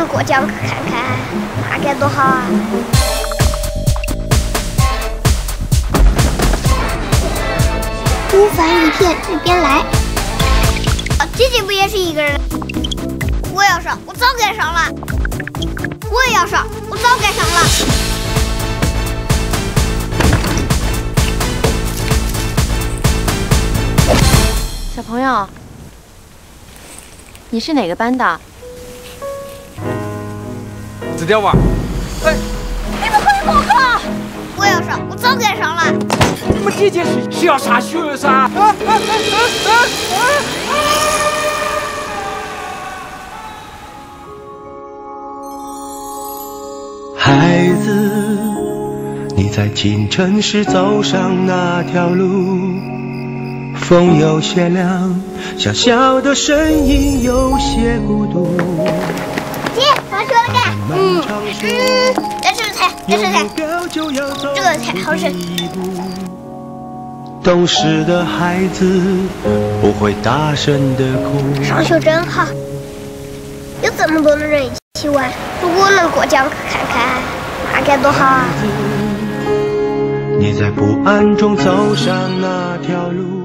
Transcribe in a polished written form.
能过江看看，那该多好啊！孤帆一片日边来。姐姐不也是一个人？我要上，我早该上了。我也要上，我早该上了。 小朋友，你是哪个班的？ 纸条吧。哎， 你们快报考！ 我要上，我早该上了。 我们姐姐是要上学噻。 孩子，你在进城时走上那条路，风有些凉，小小的身影有些孤独。 姐，放学了该。该吃菜，该吃菜。这个菜好吃。 懂事的孩子不会大声的哭。 上学真好，有这么多的人一起玩。如果能过江看看，那该多好啊！ 你在不安中走上那条路。